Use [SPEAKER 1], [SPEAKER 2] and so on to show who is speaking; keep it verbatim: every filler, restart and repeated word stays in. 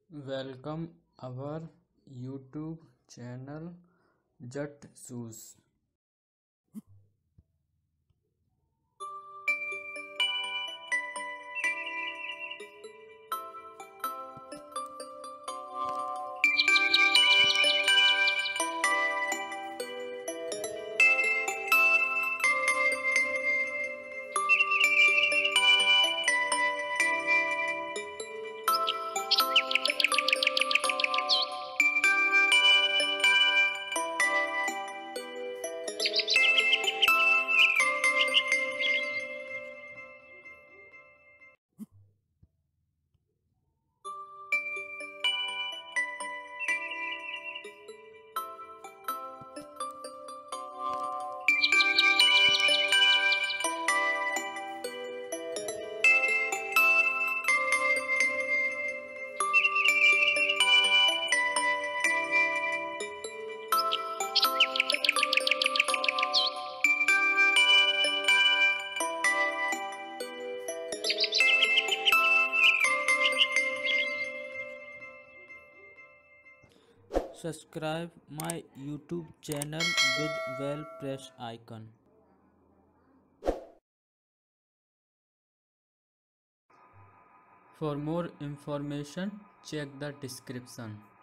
[SPEAKER 1] Welcome our YouTube channel Jut Shoes. Subscribe my YouTube channel with well press icon. For more information check the description.